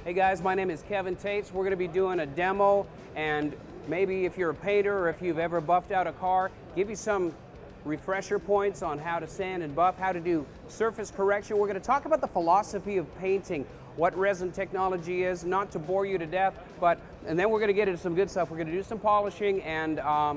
Hey guys, my name is Kevin Tates. We're going to be doing a demo, and maybe if you're a painter or if you've ever buffed out a car, give you some refresher points on how to sand and buff, how to do surface correction. We're going to talk about the philosophy of painting, what resin technology is, not to bore you to death, and then we're going to get into some good stuff. We're going to do some polishing and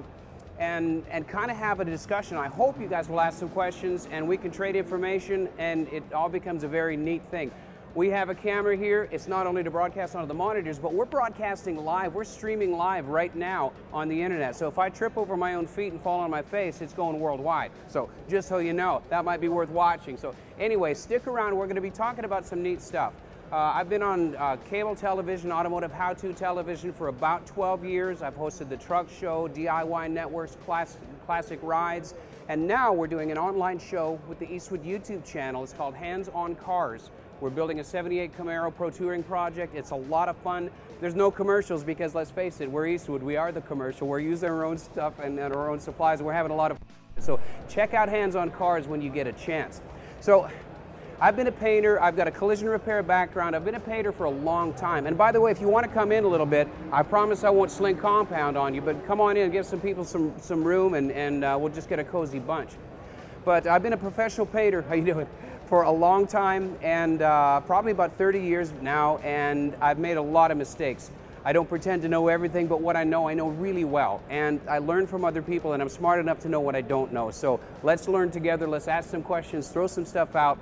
kind of have a discussion. I hope you guys will ask some questions and we can trade information, and it all becomes a very neat thing. We have a camera here. It's not only to broadcast onto the monitors, but we're broadcasting live. We're streaming live right now on the internet. So if I trip over my own feet and fall on my face, it's going worldwide. So just so you know, that might be worth watching. So anyway, stick around. We're going to be talking about some neat stuff. I've been on cable television, automotive how-to television for about 12 years. I've hosted the Truck Show, DIY Networks, Classic Rides, and now we're doing an online show with the Eastwood YouTube channel. It's called Hands on Cars. We're building a 78 Camaro Pro Touring project. It's a lot of fun. There's no commercials because, let's face it, we're Eastwood. We are the commercial. We're using our own stuff and our own supplies, and we're having a lot of fun. So check out Hands on Cars when you get a chance. So I've been a painter. I've got a collision repair background. I've been a painter for a long time. And by the way, if you want to come in a little bit, I promise I won't sling compound on you, but come on in, give some people some room, and we'll just get a cozy bunch. But I've been a professional painter. How you doing? For a long time, and probably about 30 years now, and I've made a lot of mistakes. I don't pretend to know everything, but what I know really well. And I learn from other people, and I'm smart enough to know what I don't know. So let's learn together, let's ask some questions, throw some stuff out.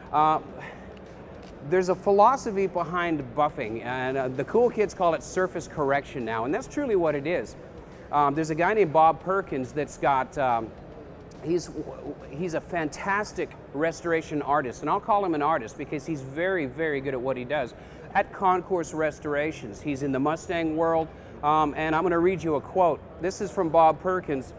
There's a philosophy behind buffing, and the cool kids call it surface correction now, and that's truly what it is. There's a guy named Bob Perkins that's got he's a fantastic restoration artist, and I'll call him an artist because he's very, very good at what he does. At Concourse Restorations, he's in the Mustang world, and I'm going to read you a quote. This is from Bob Perkins.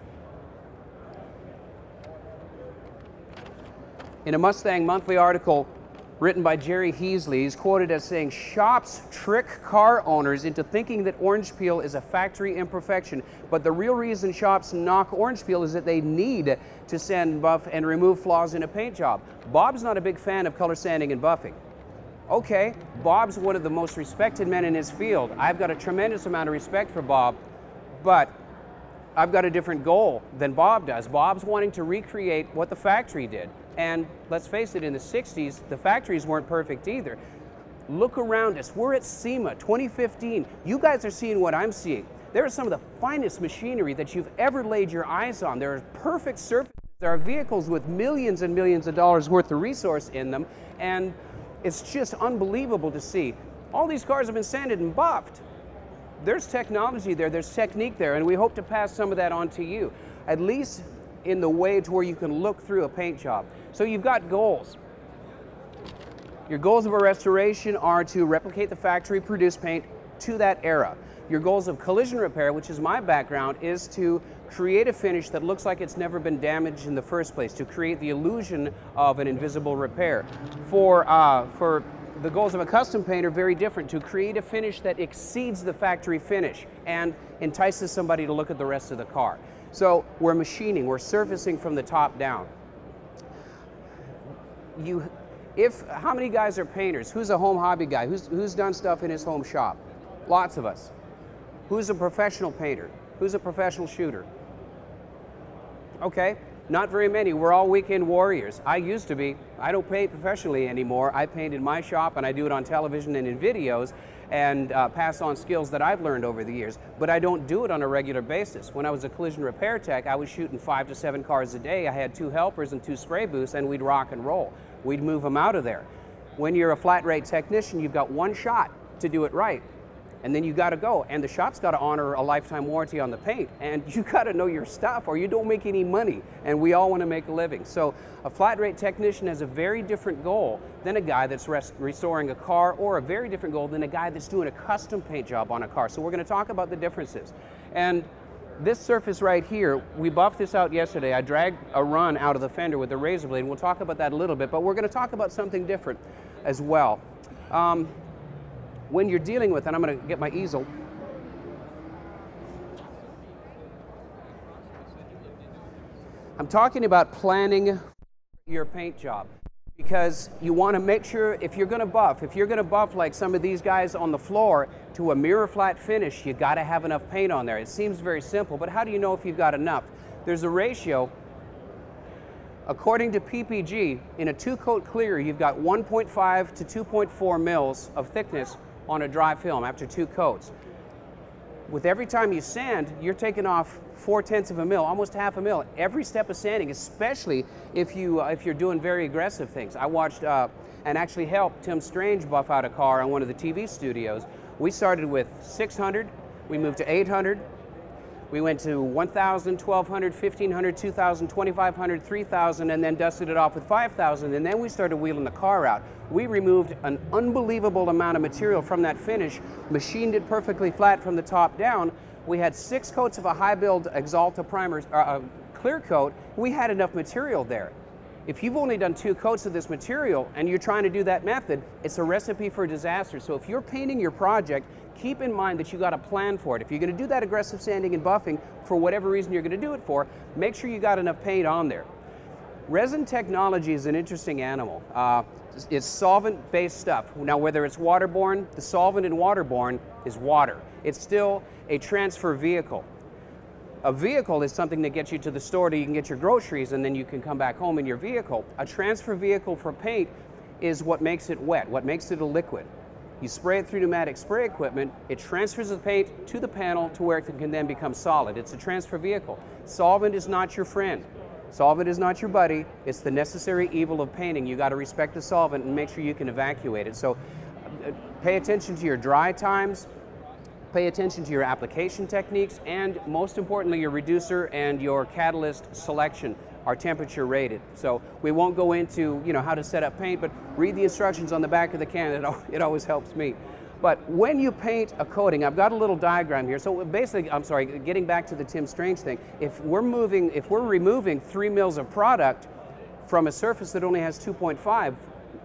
In a Mustang Monthly article written by Jerry Heasley, he's quoted as saying, "Shops trick car owners into thinking that orange peel is a factory imperfection, but the real reason shops knock orange peel is that they need to sand, buff, and remove flaws in a paint job." Bob's not a big fan of color sanding and buffing. Okay, Bob's one of the most respected men in his field. I've got a tremendous amount of respect for Bob, but I've got a different goal than Bob does. Bob's wanting to recreate what the factory did. And let's face it, in the 60s, the factories weren't perfect either. Look around us. We're at SEMA 2015. You guys are seeing what I'm seeing. There are some of the finest machinery that you've ever laid your eyes on. There are perfect surfaces. There are vehicles with millions and millions of dollars worth of resource in them, and it's just unbelievable to see. All these cars have been sanded and buffed. There's technology there, there's technique there, and we hope to pass some of that on to you, at least in the way to where you can look through a paint job. So you've got goals. Your goals of a restoration are to replicate the factory produced paint to that era. Your goals of collision repair, which is my background, is to create a finish that looks like it's never been damaged in the first place, to create the illusion of an invisible repair. For the goals of a custom painter, very different, to create a finish that exceeds the factory finish and entices somebody to look at the rest of the car. So we're machining, we're surfacing from the top down. How many guys are painters? Who's a home hobby guy? Who's done stuff in his home shop? Lots of us. Who's a professional painter? Who's a professional shooter? Okay, not very many. We're all weekend warriors. I used to be. I don't paint professionally anymore. I paint in my shop, and I do it on television and in videos, and pass on skills that I've learned over the years. But I don't do it on a regular basis. When I was a collision repair tech, I was shooting 5 to 7 cars a day. I had 2 helpers and 2 spray booths, and we'd rock and roll. We'd move them out of there. When you're a flat rate technician, you've got one shot to do it right. And then you got to go, and the shop's got to honor a lifetime warranty on the paint, and you got to know your stuff or you don't make any money, and we all want to make a living. So a flat rate technician has a very different goal than a guy that's restoring a car, or a very different goal than a guy that's doing a custom paint job on a car. So we're going to talk about the differences. And this surface right here, we buffed this out yesterday. I dragged a run out of the fender with a razor blade, and we'll talk about that a little bit, but we're going to talk about something different as well. When you're dealing with, and I'm going to get my easel. I'm talking about planning your paint job. because you want to make sure if you're going to buff like some of these guys on the floor to a mirror flat finish, you got to have enough paint on there. It seems very simple, but how do you know if you've got enough? There's a ratio. According to PPG, in a 2-coat clear, you've got 1.5 to 2.4 mils of thickness on a dry film after 2 coats. With every time you sand, you're taking off 0.4 of a mil, almost half a mil, every step of sanding, especially if you're doing very aggressive things. I watched and actually helped Tim Strange buff out a car on one of the TV studios. We started with 600, we moved to 800, we went to 1,000, 1,200, 1,500, 2,000, 2,500, 3,000, and then dusted it off with 5,000, and then we started wheeling the car out. We removed an unbelievable amount of material from that finish, machined it perfectly flat from the top down. We had 6 coats of a high build Axalta primer, clear coat. We had enough material there. If you've only done 2 coats of this material and you're trying to do that method, it's a recipe for disaster. So if you're painting your project, keep in mind that you got a plan for it. If you're going to do that aggressive sanding and buffing for whatever reason you're going to do it for, make sure you got enough paint on there. Resin technology is an interesting animal. It's solvent-based stuff. Now, whether it's waterborne, the solvent in waterborne is water. It's still a transfer vehicle. A vehicle is something that gets you to the store so you can get your groceries and then you can come back home in your vehicle. A transfer vehicle for paint is what makes it wet, what makes it a liquid. You spray it through pneumatic spray equipment, it transfers the paint to the panel to where it can then become solid. It's a transfer vehicle. Solvent is not your friend. Solvent is not your buddy. It's the necessary evil of painting. You got to respect the solvent and make sure you can evacuate it. So pay attention to your dry times, pay attention to your application techniques, and most importantly, your reducer and your catalyst selection are temperature rated. So we won't go into how to set up paint, but read the instructions on the back of the can. It always helps me. But when you paint a coating, I've got a little diagram here. So basically, I'm sorry, getting back to the Tim Strange thing, if we're removing 3 mils of product from a surface that only has 2.5,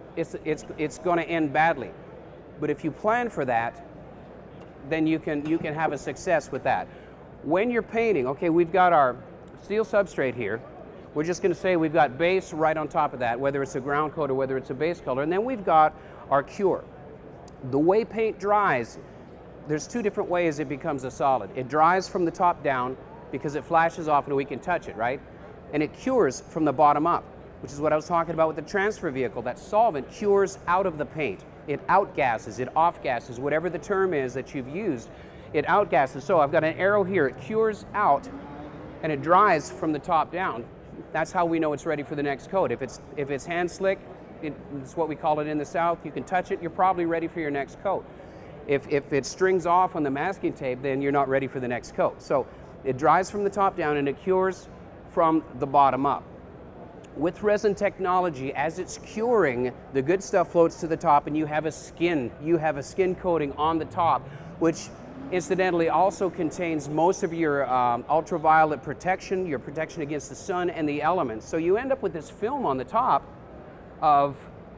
it's going to end badly. But if you plan for that, then you can have a success with that. When you're painting, okay, we've got our steel substrate here. We're just going to say we've got base right on top of that, whether it's a ground coat or whether it's a base color, and then we've got our cure. The way paint dries, there's 2 different ways it becomes a solid. It dries from the top down because it flashes off and we can touch it, right? And it cures from the bottom up, which is what I was talking about with the transfer vehicle. That solvent cures out of the paint. It outgasses, it off-gasses, whatever the term is that you've used, it outgasses. So I've got an arrow here, it cures out and it dries from the top down. That's how we know it's ready for the next coat. If it's hand slick, it's what we call it in the South, you can touch it, you're probably ready for your next coat. If it strings off on the masking tape, then you're not ready for the next coat. So it dries from the top down and it cures from the bottom up. With resin technology, as it's curing, the good stuff floats to the top and you have a skin coating on the top, which incidentally also contains most of your ultraviolet protection, your protection against the sun and the elements. So you end up with this film on the top of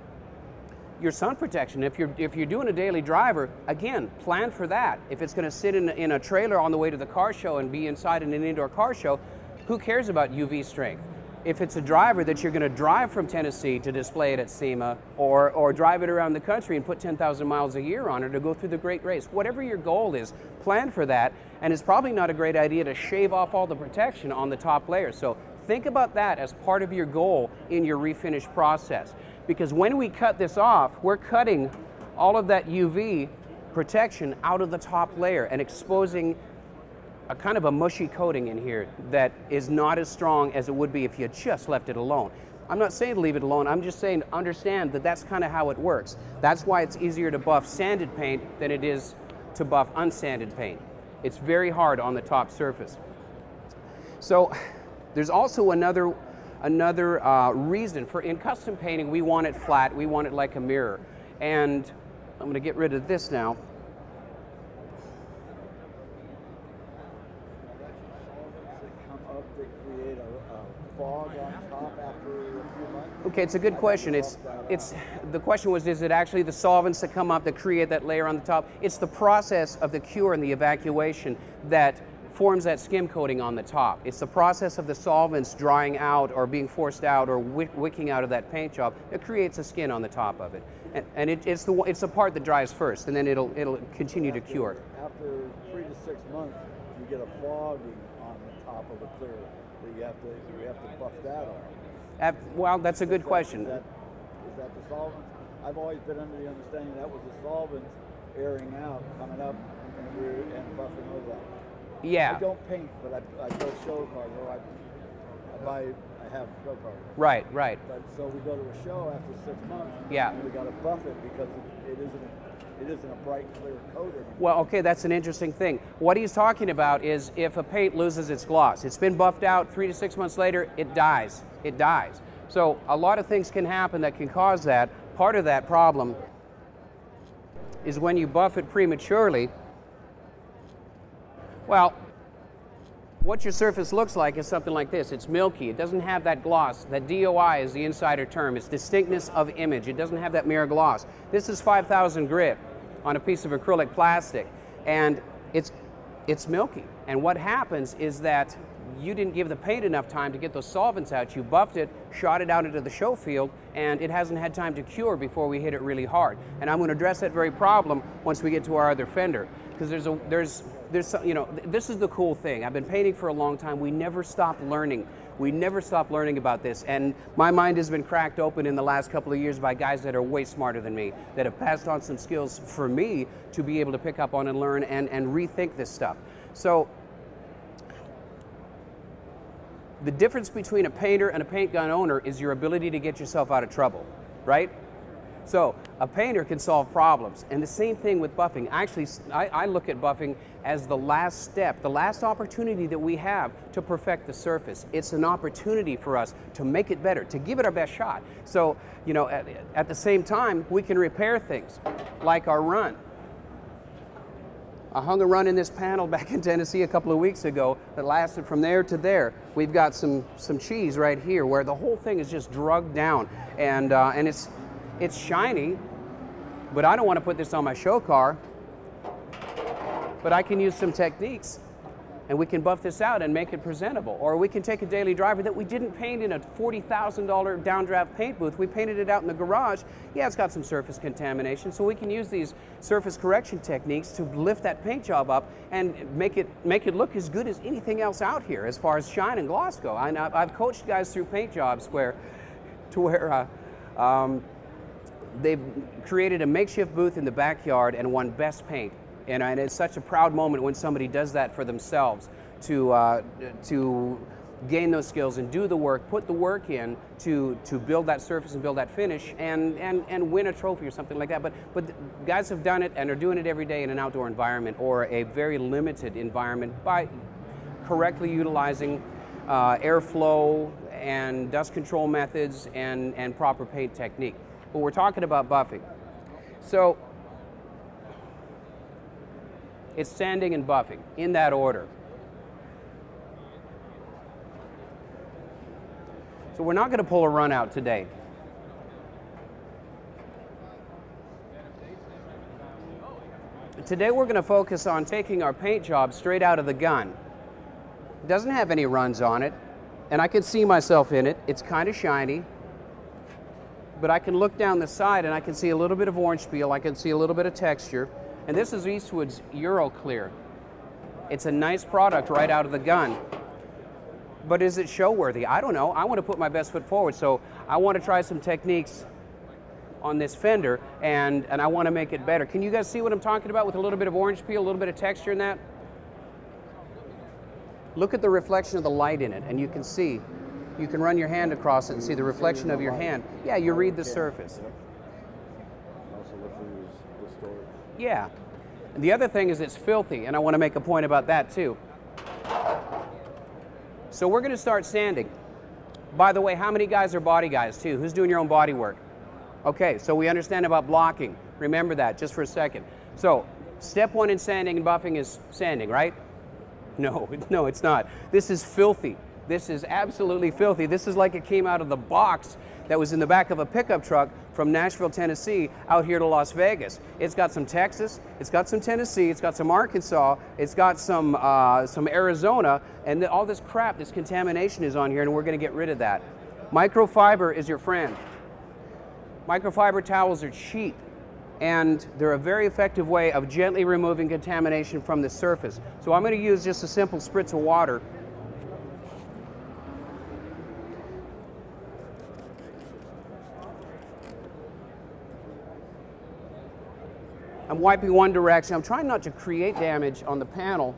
your sun protection. If you're doing a daily driver, again, plan for that. If it's going to sit in a trailer on the way to the car show and be inside in an indoor car show, who cares about UV strength? If it's a driver that you're going to drive from Tennessee to display it at SEMA, or drive it around the country and put 10,000 miles a year on it to go through the Great Race, whatever your goal is, plan for that. And it's probably not a great idea to shave off all the protection on the top layer. So think about that as part of your goal in your refinish process. Because when we cut this off, we're cutting all of that UV protection out of the top layer and exposing a kind of a mushy coating in here that is not as strong as it would be if you just left it alone. I'm not saying to leave it alone, I'm just saying understand that that's kind of how it works. That's why it's easier to buff sanded paint than it is to buff unsanded paint. It's very hard on the top surface. So there's also another reason for, in custom painting, we want it flat, we want it like a mirror. And I'm going to get rid of this now. Okay, it's a good question. The question was, is it actually the solvents that come up that create that layer on the top? It's the process of the cure and the evacuation that forms that skim coating on the top. It's the process of the solvents drying out or being forced out or wicking out of that paint job that creates a skin on the top of it. And it's the part that dries first, and then it'll continue to cure. After 3 to 6 months, you get a fogging on the top of the clear. So you have to buff that off. Well, that's a good question. Is that the solvents? I've always been under the understanding that was the solvents airing out, coming up, and buffing those out. Yeah. I don't paint, but I build show cars, or I have show cars. Right. But so we go to a show after 6 months. Yeah. And we got to buff it because it isn't a bright, clear coat anymore. Well, okay, that's an interesting thing. What he's talking about is if a paint loses its gloss, it's been buffed out, 3 to 6 months later, it dies. It dies. So a lot of things can happen that can cause that. Part of that problem is when you buff it prematurely. Well, what your surface looks like is something like this. It's milky. It doesn't have that gloss. That DOI is the insider term. It's distinctness of image. It doesn't have that mirror gloss. This is 5,000 grit on a piece of acrylic plastic, and it's milky. And what happens is that you didn't give the paint enough time to get those solvents out. You buffed it, shot it out into the show field, and it hasn't had time to cure before we hit it really hard. And I'm going to address that very problem once we get to our other fender, because this is the cool thing. I've been painting for a long time. We never stop learning. We never stop learning about this, and my mind has been cracked open in the last couple of years by guys that are way smarter than me, that have passed on some skills for me to be able to pick up on and learn and rethink this stuff. So the difference between a painter and a paint gun owner is your ability to get yourself out of trouble, right? So a painter can solve problems, and the same thing with buffing. Actually, I look at buffing as the last step, the last opportunity that we have to perfect the surface. It's an opportunity for us to make it better, to give it our best shot. So, you know, at the same time, we can repair things like our run. I hung a run in this panel back in Tennessee a couple of weeks ago that lasted from there to there. We've got some cheese right here where the whole thing is just drugged down, and it's shiny, but I don't want to put this on my show car. But I can use some techniques, and we can buff this out and make it presentable. Or we can take a daily driver that we didn't paint in a $40,000 downdraft paint booth. We painted it out in the garage. Yeah, it's got some surface contamination, so we can use these surface correction techniques to lift that paint job up and make it look as good as anything else out here as far as shine and gloss go. I've coached guys through paint jobs where they've created a makeshift booth in the backyard and won best paint. And it's such a proud moment when somebody does that for themselves, to gain those skills and do the work, put the work in to build that surface and build that finish and win a trophy or something like that. But guys have done it and are doing it every day in an outdoor environment or a very limited environment by correctly utilizing airflow and dust control methods and proper paint technique. But we're talking about buffing. So it's sanding and buffing in that order. So we're not going to pull a run out today. Today we're going to focus on taking our paint job straight out of the gun. It doesn't have any runs on it, and I can see myself in it. It's kind of shiny, but I can look down the side and I can see a little bit of orange peel. I can see a little bit of texture. And this is Eastwood's Euroclear. It's a nice product right out of the gun. But is it show worthy? I don't know. I want to put my best foot forward, so I want to try some techniques on this fender, and I want to make it better. Can you guys see what I'm talking about with a little bit of orange peel, a little bit of texture in that? Look at the reflection of the light in it, and you can see. You can run your hand across it and see the reflection of your hand. Yeah, you read the surface. Yeah. And the other thing is it's filthy, and I want to make a point about that too. So we're going to start sanding. By the way, how many guys are body guys too? Who's doing your own body work? Okay, so we understand about blocking. Remember that just for a second. So step one in sanding and buffing is sanding, right? No, it's not. This is filthy. This is absolutely filthy. This is like it came out of the box that was in the back of a pickup truck from Nashville, Tennessee, out here to Las Vegas. It's got some Texas, it's got some Tennessee, it's got some Arkansas, it's got some Arizona, and all this crap, this contamination is on here, and we're going to get rid of that. Microfiber is your friend. Microfiber towels are cheap, and they're a very effective way of gently removing contamination from the surface. So I'm going to use just a simple spritz of water. I'm wiping one direction. I'm trying not to create damage on the panel.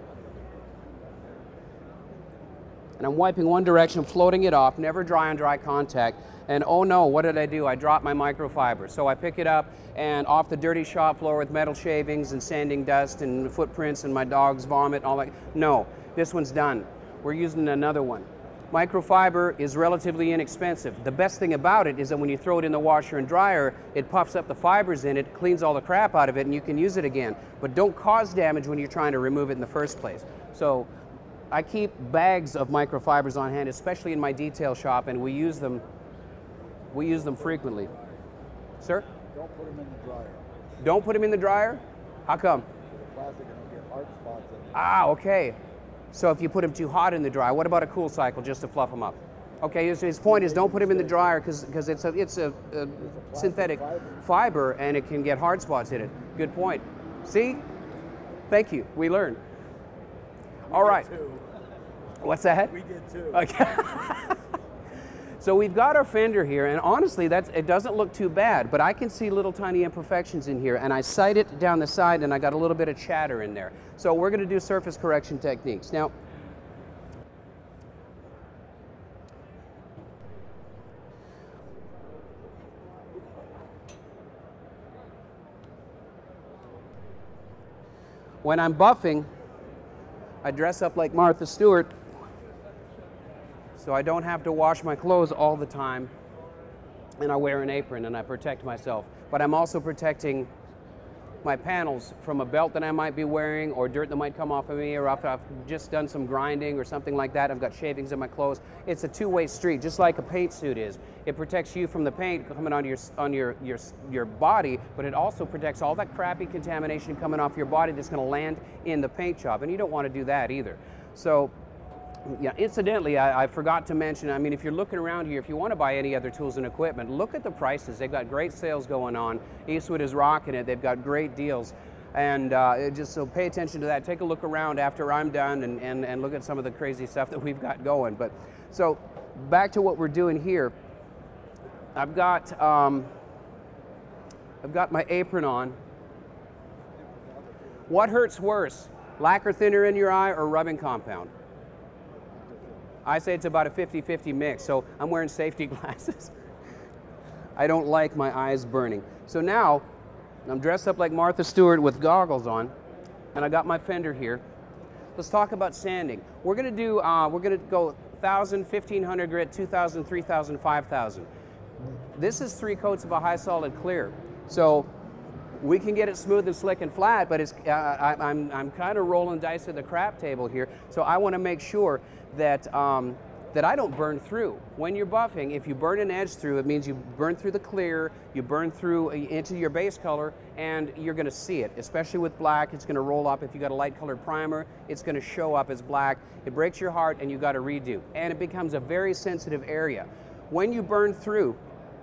And I'm wiping one direction, floating it off, never dry on dry contact. And oh no, what did I do? I dropped my microfiber. So I pick it up and off the dirty shop floor with metal shavings and sanding dust and footprints and my dog's vomit and all that. No, this one's done. We're using another one. Microfiber is relatively inexpensive. The best thing about it is that when you throw it in the washer and dryer, it puffs up the fibers in it, cleans all the crap out of it, and you can use it again. But don't cause damage when you're trying to remove it in the first place. So I keep bags of microfibers on hand, especially in my detail shop, and we use them frequently. Sir? Don't put them in the dryer. Don't put them in the dryer? How come? The plastic will get hard spots in it. Ah, okay. So if you put them too hot in the dryer, what about a cool cycle just to fluff them up? Okay, his point is don't put them in the dryer because it's a synthetic fiber and it can get hard spots in it. Good point. See? Thank you. We learned. All right. What's that? We did too. Okay. So we've got our fender here, and honestly, it doesn't look too bad, but I can see little tiny imperfections in here, and I sight it down the side, and I got a little bit of chatter in there. So we're going to do surface correction techniques. Now, when I'm buffing, I dress up like Martha Stewart, so I don't have to wash my clothes all the time, and I wear an apron and I protect myself. But I'm also protecting my panels from a belt that I might be wearing or dirt that might come off of me, or if I've just done some grinding or something like that. I've got shavings in my clothes. It's a two-way street, just like a paint suit is. It protects you from the paint coming on your body, but it also protects all that crappy contamination coming off your body that's going to land in the paint job, and you don't want to do that either. So, yeah, incidentally, I forgot to mention, I mean, if you're looking around here, if you want to buy any other tools and equipment, look at the prices. They've got great sales going on. Eastwood is rocking it. They've got great deals. And just so pay attention to that. Take a look around after I'm done and look at some of the crazy stuff that we've got going. But so back to what we're doing here. I've got my apron on. What hurts worse, lacquer thinner in your eye or rubbing compound? I say it's about a 50-50 mix, so I'm wearing safety glasses. I don't like my eyes burning. So now, I'm dressed up like Martha Stewart with goggles on, and I got my fender here. Let's talk about sanding. We're gonna go 1,000, 1,500 grit, 2,000, 3,000, 5,000. This is 3 coats of a high solid clear. So we can get it smooth and slick and flat, but it's, I'm kind of rolling dice at the crap table here, so I want to make sure that, that I don't burn through. When you're buffing, if you burn an edge through, it means you burn through the clear, you burn through into your base color, and you're going to see it. Especially with black, it's going to roll up. If you got a light colored primer, it's going to show up as black. It breaks your heart, and you got to redo. And it becomes a very sensitive area. When you burn through,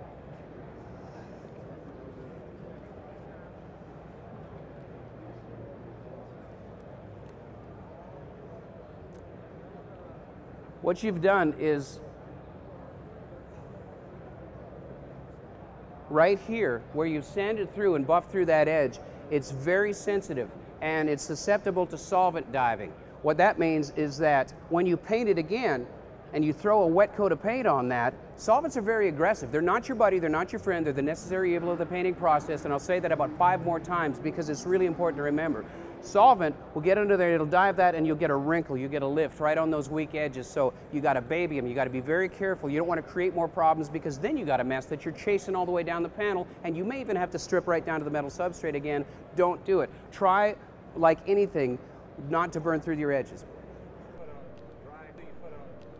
what you've done is right here where you've sanded through and buffed through that edge, it's very sensitive and it's susceptible to solvent diving. What that means is that when you paint it again and you throw a wet coat of paint on that, solvents are very aggressive. They're not your buddy, they're not your friend, they're the necessary evil of the painting process, and I'll say that about 5 more times because it's really important to remember. Solvent will get under there, it'll dive that, and you'll get a wrinkle, you get a lift right on those weak edges, so you got to baby them, you got to be very careful. You don't want to create more problems because then you got a mess that you're chasing all the way down the panel, and you may even have to strip right down to the metal substrate again. Don't do it. Try, like anything, not to burn through your edges.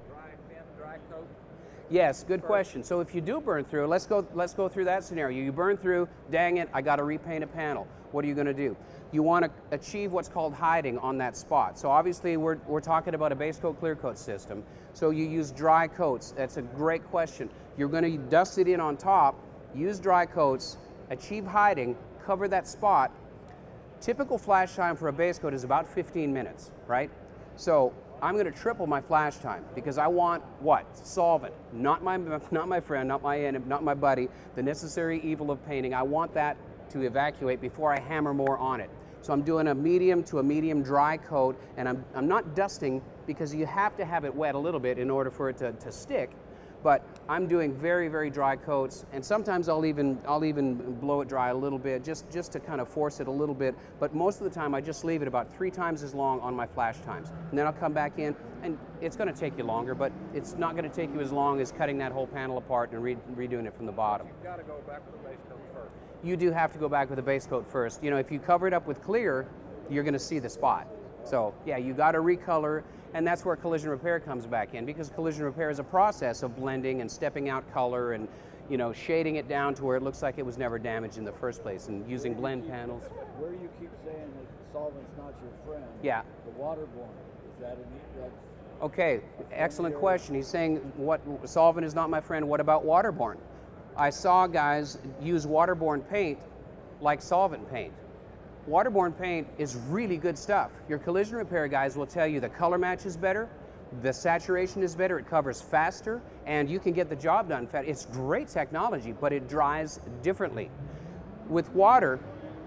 Yes, good question. So if you do burn through, let's go through that scenario. You burn through, dang it, I got to repaint a panel. What are you going to do? You want to achieve what's called hiding on that spot. So obviously we're talking about a base coat clear coat system. So you use dry coats. That's a great question. You're going to dust it in on top, use dry coats, achieve hiding, cover that spot. Typical flash time for a base coat is about 15 minutes, right? So I'm going to triple my flash time because I want what? Solvent, not my friend, not my enemy, not my buddy, the necessary evil of painting. I want that to evacuate before I hammer more on it. So I'm doing a medium to a medium dry coat, and I'm not dusting because you have to have it wet a little bit in order for it to stick. But I'm doing very, very dry coats, and sometimes I'll even blow it dry a little bit just to kind of force it a little bit. But most of the time I just leave it about 3 times as long on my flash times. And then I'll come back in, and it's going to take you longer, but it's not going to take you as long as cutting that whole panel apart and redoing it from the bottom. You've got to go back with the base coat first. You do have to go back with the base coat first. You know, if you cover it up with clear, you're going to see the spot. So yeah, you got to recolor, and that's where collision repair comes back in, because collision repair is a process of blending and stepping out color and, you know, shading it down to where it looks like it was never damaged in the first place, and using blend panels. Where you keep saying that solvent's not your friend, Yeah. the waterborne, is that that's Okay, excellent question. He's saying, what solvent is not my friend, what about waterborne? I saw guys use waterborne paint like solvent paint. Waterborne paint is really good stuff. Your collision repair guys will tell you the color match is better, the saturation is better, it covers faster, and you can get the job done. It's great technology, but it dries differently. With water,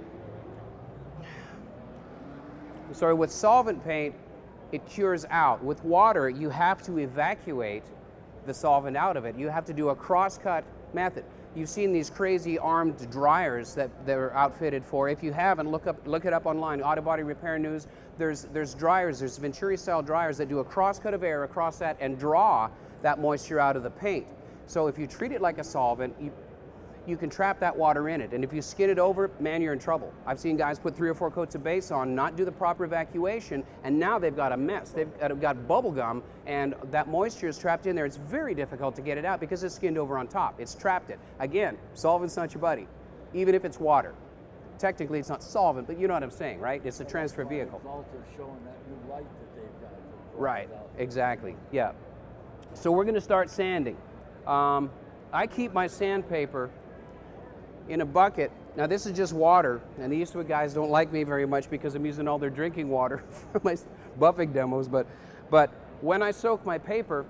with solvent paint, it cures out. With water, you have to evacuate the solvent out of it. You have to do a cross-cut method. You've seen these crazy armed dryers that they're outfitted for. If you haven't, look it up online. Auto Body Repair News. There's dryers. There's Venturi-style dryers that do a cross-cut of air across that and draw that moisture out of the paint. So if you treat it like a solvent, you can trap that water in it. And if you skin it over, man, you're in trouble. I've seen guys put 3 or 4 coats of base on, not do the proper evacuation, and now they've got a mess. They've got bubble gum, and that moisture is trapped in there. It's very difficult to get it out because it's skinned over on top. It's trapped it. Again, solvent's not your buddy, even if it's water. Technically, it's not solvent, but you know what I'm saying, right? It's a transfer vehicle. Results showing that new light that they've got. Right, exactly, yeah. So we're going to start sanding. I keep my sandpaper in a bucket. Now this is just water, and the Eastwood guys don't like me very much because I'm using all their drinking water for my buffing demos, but when I soak my paper,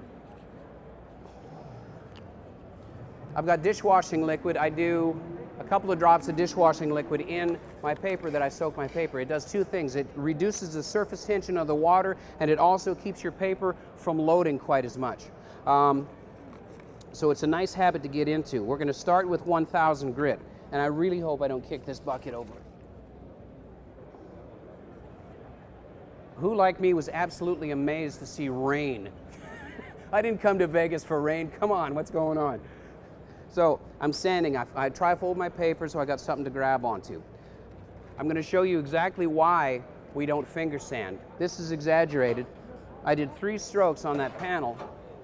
I've got dishwashing liquid. I do a couple of drops of dishwashing liquid in my paper that I soak my paper. It does 2 things. It reduces the surface tension of the water, and it also keeps your paper from loading quite as much. So it's a nice habit to get into. We're going to start with 1000 grit, and I really hope I don't kick this bucket over. Who like me was absolutely amazed to see rain? I didn't come to Vegas for rain. Come on, what's going on? So I'm sanding. I tri-fold my paper so I got something to grab onto. I'm going to show you exactly why we don't finger sand. This is exaggerated. I did 3 strokes on that panel.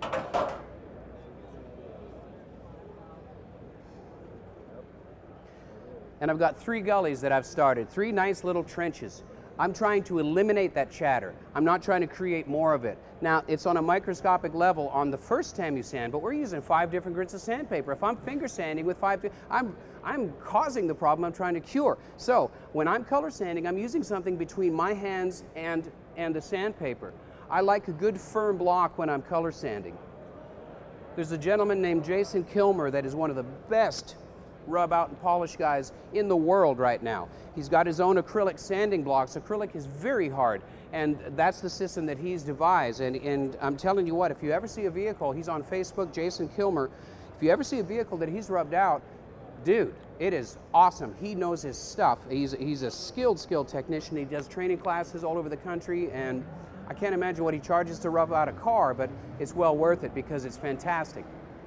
And I've got 3 gullies that I've started, 3 nice little trenches. I'm trying to eliminate that chatter. I'm not trying to create more of it. Now, it's on a microscopic level on the first TAMU sand, but we're using 5 different grits of sandpaper. If I'm finger sanding with 5, I'm causing the problem I'm trying to cure. So when I'm color sanding, I'm using something between my hands and the sandpaper. I like a good firm block when I'm color sanding. There's a gentleman named Jason Kilmer that is one of the best rub out and polish guys in the world right now. He's got his own acrylic sanding blocks. Acrylic is very hard, and that's the system that he's devised. And I'm telling you what, if you ever see a vehicle, he's on Facebook, Jason Kilmer. If you ever see a vehicle that he's rubbed out, dude, it is awesome. He knows his stuff. He's a skilled technician. He does training classes all over the country, and I can't imagine what he charges to rub out a car, but it's well worth it because it's fantastic.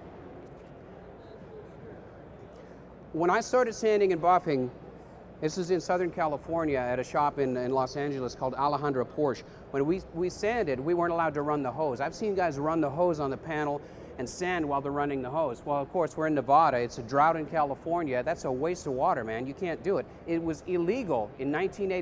When I started sanding and buffing, this is in Southern California at a shop in Los Angeles called Alejandra Porsche. When we sanded, we weren't allowed to run the hose. I've seen guys run the hose on the panel, and sand while they're running the hose. Well, of course, we're in Nevada. It's a drought in California. That's a waste of water, man. You can't do it. It was illegal in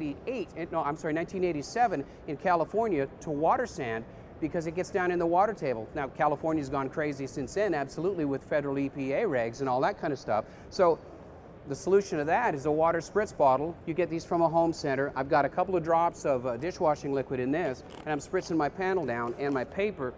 1987 in California to water sand because it gets down in the water table. Now, California's gone crazy since then, absolutely, with federal EPA regs and all that kind of stuff. So the solution to that is a water spritz bottle. You get these from a home center. I've got a couple of drops of dishwashing liquid in this, and I'm spritzing my panel down and my paper.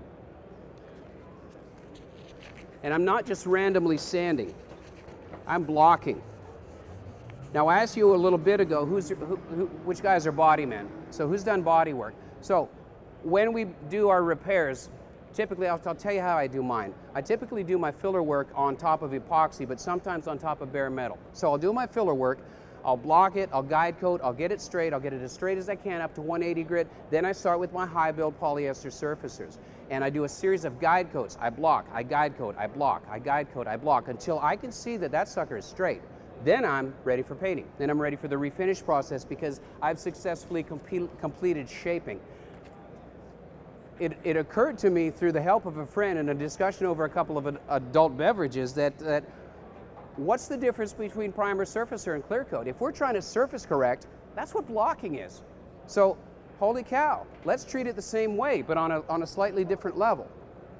And I'm not just randomly sanding. I'm blocking. Now, I asked you a little bit ago, which guys are body men? So who's done body work? So when we do our repairs, typically, I'll tell you how I do mine. I typically do my filler work on top of epoxy, but sometimes on top of bare metal. So I'll do my filler work, I'll block it, I'll guide coat, I'll get it straight, I'll get it as straight as I can up to 180 grit. Then I start with my high build polyester surfacers. And I do a series of guide coats. I block, I guide coat, I block, I guide coat, I block, until I can see that that sucker is straight. Then I'm ready for painting. Then I'm ready for the refinish process because I've successfully completed shaping. It occurred to me through the help of a friend in a discussion over a couple of adult beverages that what's the difference between primer surfacer and clear coat? If we're trying to surface correct, that's what blocking is. So, holy cow, let's treat it the same way, but on a slightly different level.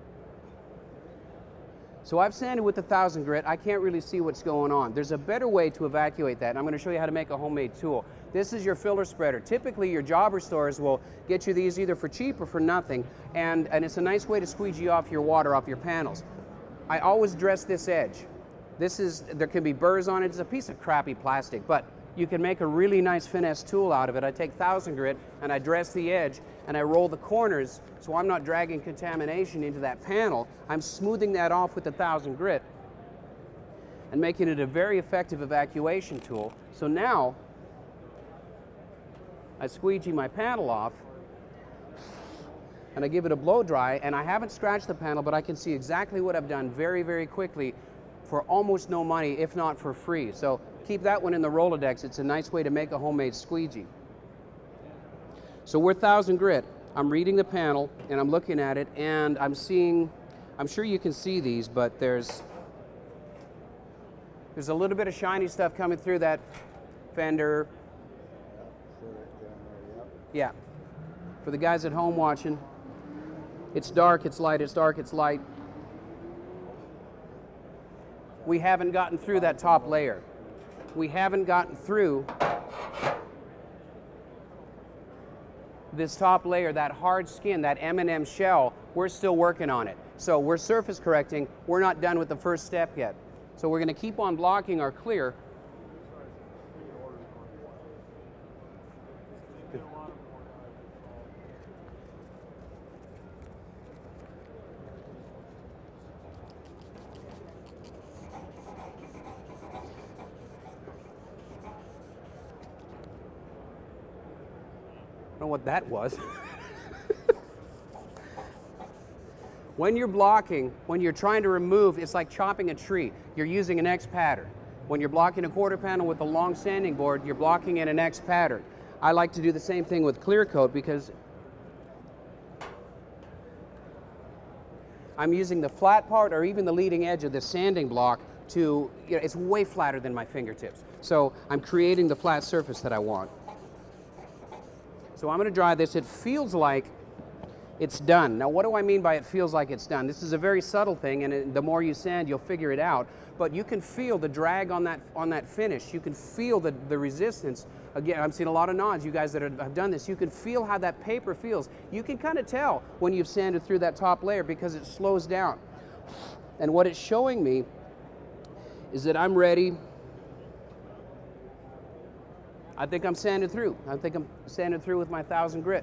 So I've sanded with 1000 grit. I can't really see what's going on. There's a better way to evacuate that, and I'm going to show you how to make a homemade tool. This is your filler spreader. Typically, your jobber stores will get you these either for cheap or for nothing, and it's a nice way to squeegee off your water off your panels. I always dress this edge. There can be burrs on it. It's a piece of crappy plastic, but you can make a really nice finesse tool out of it. I take 1000 grit and I dress the edge and I roll the corners so I'm not dragging contamination into that panel. I'm smoothing that off with the 1000 grit and making it a very effective evacuation tool. So now I squeegee my panel off and I give it a blow dry, and I haven't scratched the panel, but I can see exactly what I've done very, very quickly for almost no money, if not for free. So keep that one in the Rolodex. It's a nice way to make a homemade squeegee. So we're 1000 grit. I'm reading the panel and I'm looking at it and I'm seeing, I'm sure you can see these, but there's a little bit of shiny stuff coming through that fender. Yeah. For the guys at home watching, it's dark, it's light, it's dark, it's light. We haven't gotten through that top layer. We haven't gotten through this top layer, that hard skin, that M&M shell. We're still working on it. So we're surface correcting. We're not done with the first step yet. So we're going to keep on blocking our clear. I don't know what that was. When you're blocking, when you're trying to remove, it's like chopping a tree. You're using an X pattern. When you're blocking a quarter panel with a long sanding board, you're blocking in an X pattern. I like to do the same thing with clear coat because I'm using the flat part or even the leading edge of the sanding block to, it's way flatter than my fingertips. So I'm creating the flat surface that I want. So I'm going to dry this. It feels like it's done. Now, what do I mean by it feels like it's done? This is a very subtle thing, and the more you sand, you'll figure it out. But you can feel the drag on that finish. You can feel the resistance. Again, I've seen a lot of nods, you guys that have done this. You can feel how that paper feels. You can kind of tell when you've sanded through that top layer because it slows down. And what it's showing me is that I'm ready. I think I'm sanded through. I think I'm sanded through with my 1000 grit.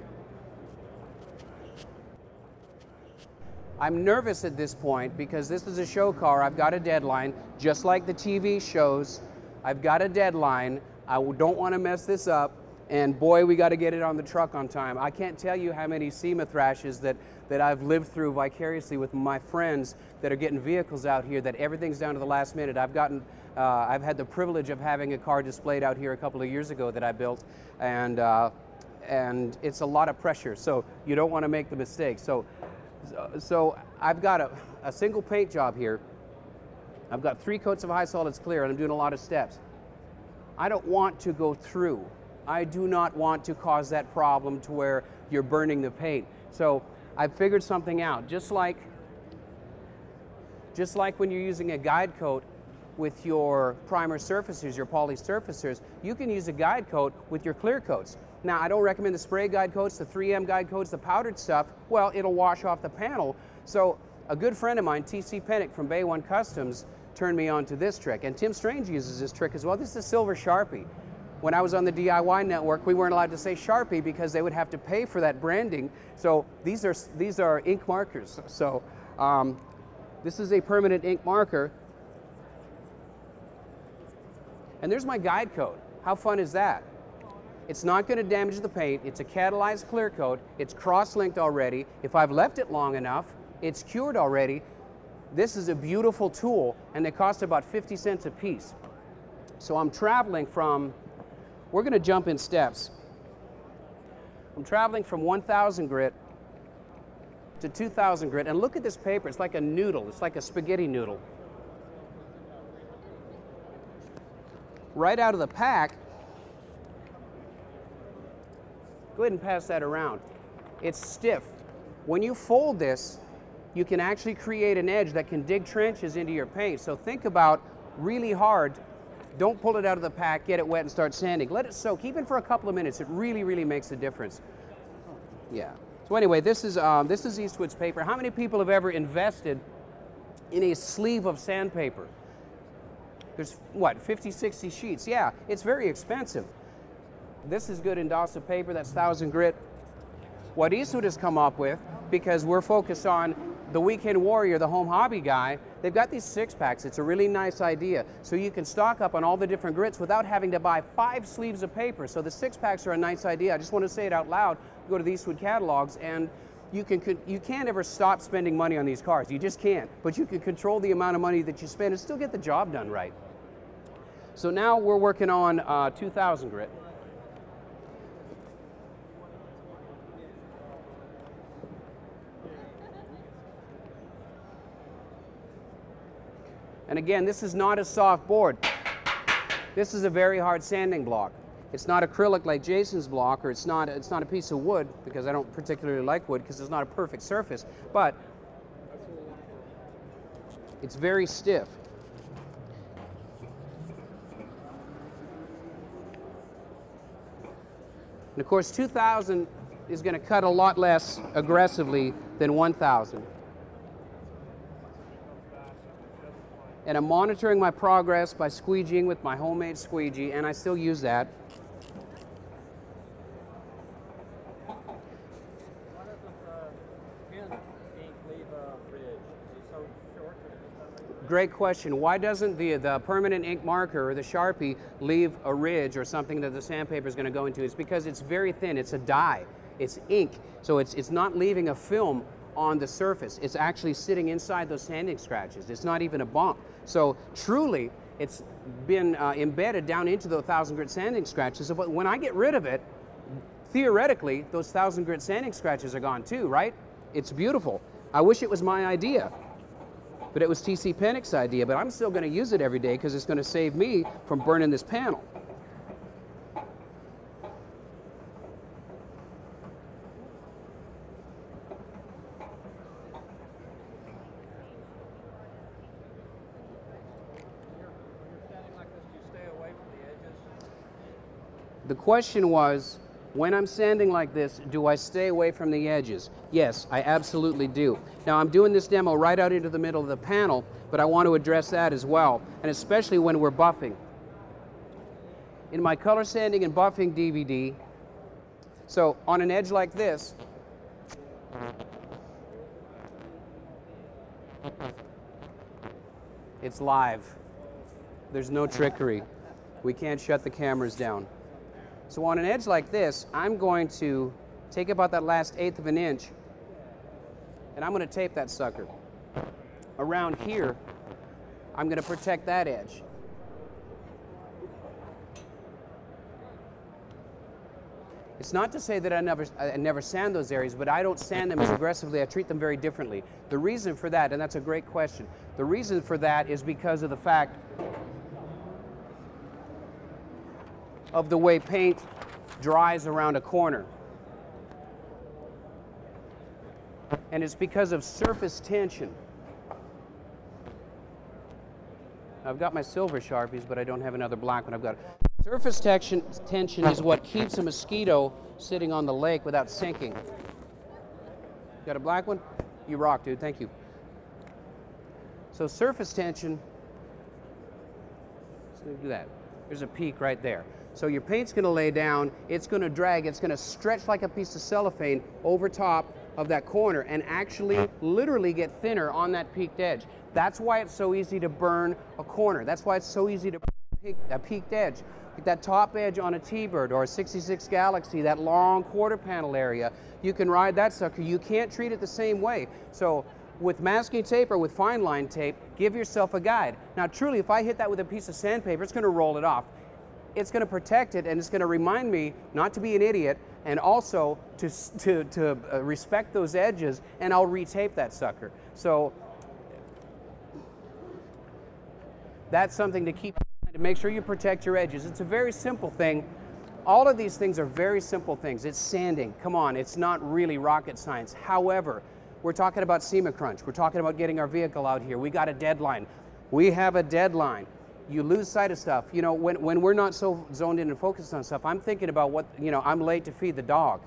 I'm nervous at this point because this is a show car. I've got a deadline, just like the TV shows. I've got a deadline. I don't want to mess this up. And boy, we got to get it on the truck on time. I can't tell you how many SEMA thrashes that I've lived through vicariously with my friends that are getting vehicles out here that everything's down to the last minute. I've had the privilege of having a car displayed out here a couple of years ago that I built, and it's a lot of pressure, so you don't want to make the mistake. So So I've got a single paint job here. I've got 3 coats of high solids clear, and I'm doing a lot of steps. I don't want to go through. I do not want to cause that problem to where you're burning the paint. So I've figured something out. Just like when you're using a guide coat with your primer surfacers, your poly surfacers, you can use a guide coat with your clear coats. Now, I don't recommend the spray guide coats, the 3M guide coats, the powdered stuff. Well, it'll wash off the panel. So a good friend of mine, TC Pennick from Bay One Customs, turned me on to this trick. And Tim Strange uses this trick as well. This is a silver Sharpie. When I was on the DIY network, we weren't allowed to say Sharpie because they would have to pay for that branding. So these are ink markers. So this is a permanent ink marker. And there's my guide coat. How fun is that? It's not going to damage the paint. It's a catalyzed clear coat. It's cross-linked already. If I've left it long enough, it's cured already. This is a beautiful tool, and they cost about 50 cents a piece. So I'm traveling from, we're going to jump in steps. I'm traveling from 1,000 grit to 2,000 grit, and look at this paper. It's like a noodle. It's like a spaghetti noodle. Right out of the pack, go ahead and pass that around. It's stiff. When you fold this, you can actually create an edge that can dig trenches into your paint. So think about really hard. Don't pull it out of the pack, get it wet and start sanding. Let it soak, even for a couple of minutes. It really, really makes a difference. Yeah. So anyway, this is Eastwood's paper. How many people have ever invested in a sleeve of sandpaper? There's, what, 50, 60 sheets? Yeah, it's very expensive. This is good Indasa paper, that's 1,000 grit. What Eastwood has come up with, because we're focused on the weekend warrior, the home hobby guy, they've got these 6-packs. It's a really nice idea. So you can stock up on all the different grits without having to buy 5 sleeves of paper. So the 6-packs are a nice idea. I just want to say it out loud. Go to the Eastwood catalogs, and you can't ever stop spending money on these cars. You just can't. But you can control the amount of money that you spend and still get the job done right. So now we're working on 2,000 grit. And again, this is not a soft board. This is a very hard sanding block. It's not acrylic like Jason's block, or it's not a piece of wood, because I don't particularly like wood because it's not a perfect surface, but it's very stiff. And of course, 2,000 is going to cut a lot less aggressively than 1,000. And I'm monitoring my progress by squeegeeing with my homemade squeegee, and I still use that. Why doesn't ink leave a ridge? Is it so short that it's not really? Great question. Why doesn't the permanent ink marker or the Sharpie leave a ridge or something that the sandpaper is going to go into? It's because it's very thin. It's a dye. It's ink. So it's not leaving a film on the surface. It's actually sitting inside those sanding scratches. It's not even a bump. So truly, it's been embedded down into the 1,000 grit sanding scratches. But when I get rid of it, theoretically, those 1,000 grit sanding scratches are gone too, right? It's beautiful. I wish it was my idea, but it was TC Pennick's idea. But I'm still going to use it every day because it's going to save me from burning this panel. The question was, when I'm sanding like this, do I stay away from the edges? Yes, I absolutely do. Now I'm doing this demo right out into the middle of the panel, but I want to address that as well, and especially when we're buffing. In my color sanding and buffing DVD, so on an edge like this, it's live. There's no trickery. We can't shut the cameras down. So on an edge like this, I'm going to take about that last 1/8 of an inch, and I'm going to tape that sucker. Around here, I'm going to protect that edge. It's not to say that I never sand those areas, but I don't sand them as aggressively. I treat them very differently. The reason for that, and that's a great question, the reason for that is because of the fact of the way paint dries around a corner. And it's because of surface tension. I've got my silver Sharpies, but I don't have another black one. I've got surface tension is what keeps a mosquito sitting on the lake without sinking. Got a black one? You rock, dude. Thank you. So surface tension, let's do that. There's a peak right there. So your paint's going to lay down, it's going to drag, it's going to stretch like a piece of cellophane over top of that corner and actually literally get thinner on that peaked edge. That's why it's so easy to burn a corner. That's why it's so easy to burn a peaked edge. Like that top edge on a T-Bird or a 66 Galaxy, that long quarter panel area, you can ride that sucker. You can't treat it the same way. So with masking tape or with fine line tape, give yourself a guide. Now truly, if I hit that with a piece of sandpaper, it's going to roll it off. It's going to protect it, and it's going to remind me not to be an idiot, and also to respect those edges, and I'll retape that sucker. So that's something to keep in mind, to make sure you protect your edges. It's a very simple thing. All of these things are very simple things. It's sanding. Come on, it's not really rocket science. However, we're talking about SEMA crunch. We're talking about getting our vehicle out here. We got a deadline. We have a deadline. You lose sight of stuff. You know, when we're not so zoned in and focused on stuff, I'm thinking about what, you know, I'm late to feed the dog.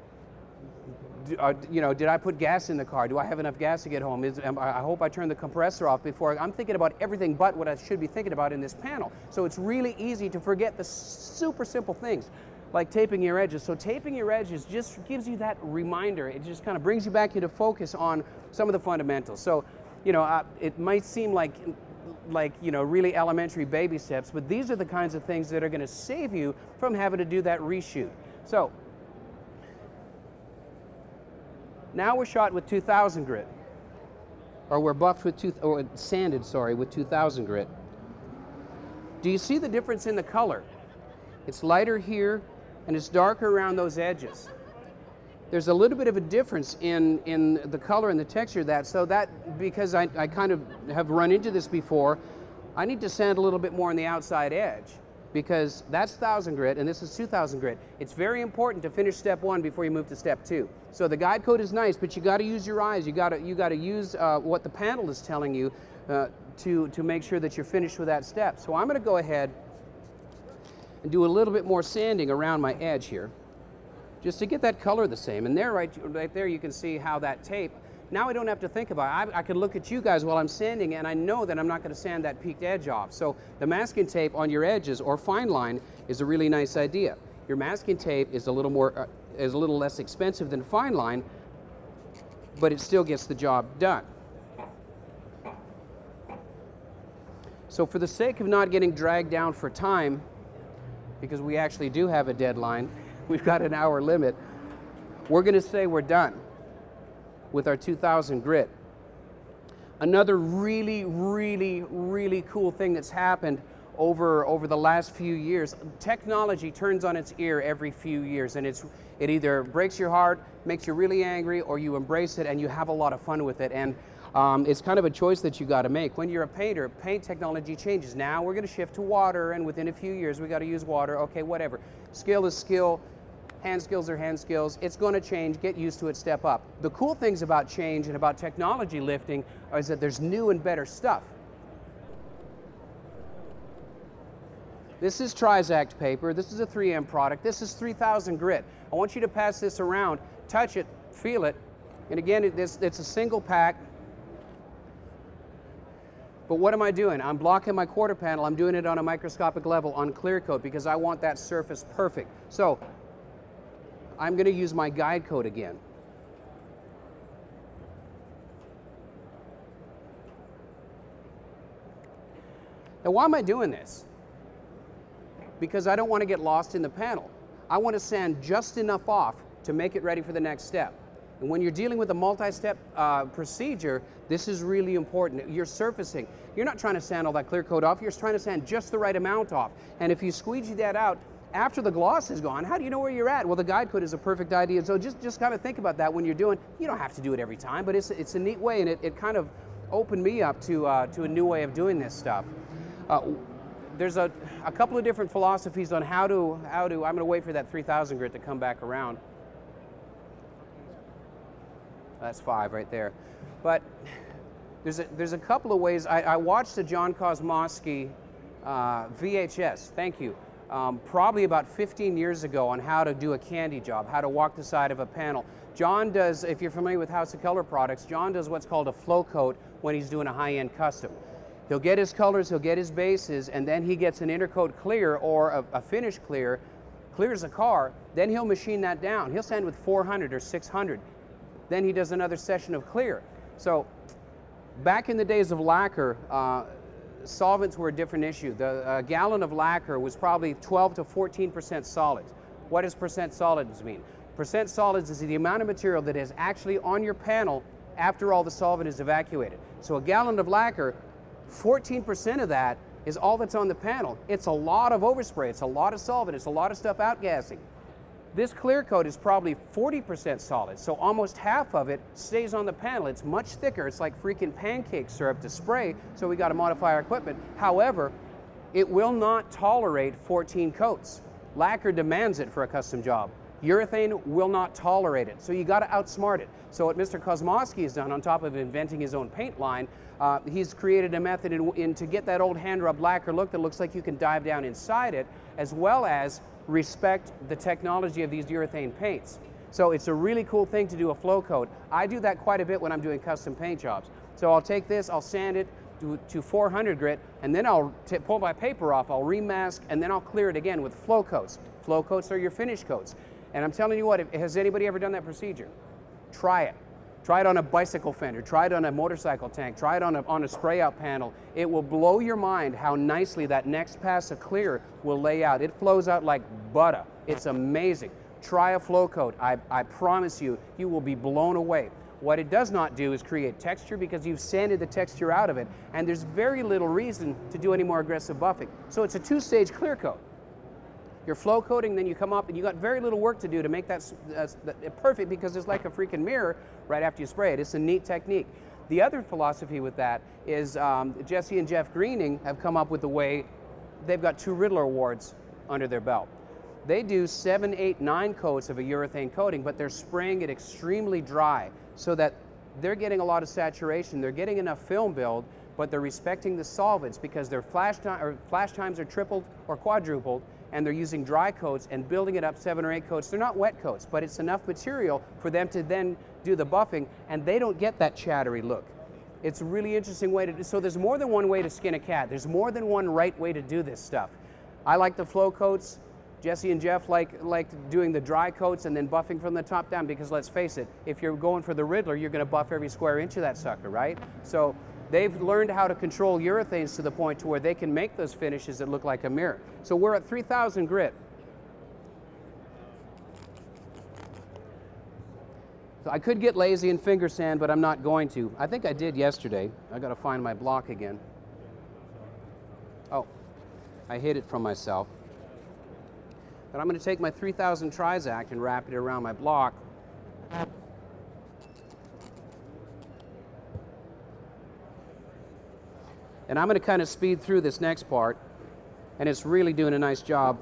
You know, did I put gas in the car? Do I have enough gas to get home? I hope I turned the compressor off before. I'm thinking about everything but what I should be thinking about in this panel. So it's really easy to forget the super simple things like taping your edges. So taping your edges just gives you that reminder. It just kind of brings you back into focus on some of the fundamentals. So, you know, it might seem like, you know, really elementary baby steps, but these are the kinds of things that are going to save you from having to do that reshoot. So now we're shot with 2000 grit, or we're buffed with sanded, sorry, with 2000 grit. Do you see the difference in the color? It's lighter here and it's darker around those edges. There's a little bit of a difference in the color and the texture of that, so that, because I kind of have run into this before, I need to sand a little bit more on the outside edge, because that's 1000 grit and this is 2000 grit. It's very important to finish step one before you move to step two. So the guide code is nice, but you got to use your eyes. You got to use what the panel is telling you to make sure that you're finished with that step. So I'm going to go ahead and do a little bit more sanding around my edge here, just to get that color the same. And there, right there, you can see how that tape, now I don't have to think about it. I can look at you guys while I'm sanding, and I know that I'm not going to sand that peaked edge off. So the masking tape on your edges or fine line is a really nice idea. Your masking tape is a little less expensive than fine line, but it still gets the job done. So for the sake of not getting dragged down for time, because we actually do have a deadline, we've got an hour limit, we're going to say we're done with our 2000 grit. Another really, really, really cool thing that's happened over the last few years, technology turns on its ear every few years, and it either breaks your heart, makes you really angry, or you embrace it and you have a lot of fun with it. And it's kind of a choice that you got to make. When you're a painter, paint technology changes. Now we're going to shift to water, and within a few years we got to use water. Okay, whatever. Skill is skill. Hand skills are hand skills. It's going to change. Get used to it. Step up. The cool things about change and about technology lifting is that there's new and better stuff. This is Trizact paper. This is a 3M product. This is 3000 grit. I want you to pass this around, touch it, feel it. And again, it's a single pack. But what am I doing? I'm blocking my quarter panel. I'm doing it on a microscopic level on clear coat because I want that surface perfect. So I'm going to use my guide coat again. Now, why am I doing this? Because I don't want to get lost in the panel. I want to sand just enough off to make it ready for the next step. And when you're dealing with a multi-step procedure, this is really important. You're surfacing. You're not trying to sand all that clear coat off. You're trying to sand just the right amount off. And if you squeegee that out, after the gloss is gone, how do you know where you're at? Well, the guide coat is a perfect idea. So just kind of think about that when you're doing. You don't have to do it every time, but it's a neat way, and it kind of opened me up to a new way of doing this stuff. There's a couple of different philosophies on how to. I'm going to wait for that 3000 grit to come back around. That's 5 right there. But there's a couple of ways. I watched a John Kosmosky VHS. Thank you. Probably about 15 years ago on how to do a candy job, how to walk the side of a panel. John does, if you're familiar with House of Color products, John does what's called a flow coat when he's doing a high-end custom. He'll get his colors, he'll get his bases, and then he gets an intercoat clear or a finish clear, clears the car, then he'll machine that down. He'll sand with 400 or 600. Then he does another session of clear. So back in the days of lacquer, solvents were a different issue. The gallon of lacquer was probably 12 to 14% solids. What does percent solids mean? Percent solids is the amount of material that is actually on your panel after all the solvent is evacuated. So a gallon of lacquer, 14% of that is all that's on the panel. It's a lot of overspray, it's a lot of solvent, it's a lot of stuff outgassing. This clear coat is probably 40% solid, so almost half of it stays on the panel. It's much thicker. It's like freaking pancake syrup to spray, so we got to modify our equipment. However, it will not tolerate 14 coats. Lacquer demands it for a custom job. Urethane will not tolerate it, so you got to outsmart it. So what Mr. Kosmosky has done, on top of inventing his own paint line, he's created a method to get that old hand-rubbed lacquer look that looks like you can dive down inside it, as well as respect the technology of these urethane paints. So it's a really cool thing to do a flow coat. I do that quite a bit when I'm doing custom paint jobs. So I'll take this, I'll sand it to 400 grit, and then I'll pull my paper off, I'll remask, and then I'll clear it again with flow coats. Flow coats are your finish coats. And I'm telling you what, has anybody ever done that procedure? Try it. Try it on a bicycle fender, try it on a motorcycle tank, try it on a spray out panel. It will blow your mind how nicely that next pass of clear will lay out. It flows out like butter. It's amazing. Try a flow coat. I promise you, you will be blown away. What it does not do is create texture because you've sanded the texture out of it, and there's very little reason to do any more aggressive buffing. So it's a two-stage clear coat. You're flow coating, then you come up and you got very little work to do to make that perfect, because it's like a freaking mirror right after you spray it. It's a neat technique. The other philosophy with that is Jesse and Jeff Greening have come up with a way. They've got 2 Riddler Awards under their belt. They do 7, 8, 9 coats of a urethane coating, but they're spraying it extremely dry so that they're getting a lot of saturation. They're getting enough film build, but they're respecting the solvents because their flash times are tripled or quadrupled, and they're using dry coats and building it up 7 or 8 coats. They're not wet coats, but it's enough material for them to then do the buffing, and they don't get that chattery look. It's a really interesting way to do. So there's more than one way to skin a cat. There's more than one right way to do this stuff. I like the flow coats. Jesse and Jeff like doing the dry coats and then buffing from the top down, because let's face it, if you're going for the Riddler, you're going to buff every square inch of that sucker, right? So they've learned how to control urethanes to the point to where they can make those finishes that look like a mirror. So we're at 3000 grit. So I could get lazy and finger sand, but I'm not going to. I think I did yesterday. I got to find my block again. Oh, I hid it from myself. But I'm going to take my 3000 Trizact and wrap it around my block. And I'm going to kind of speed through this next part, and it's really doing a nice job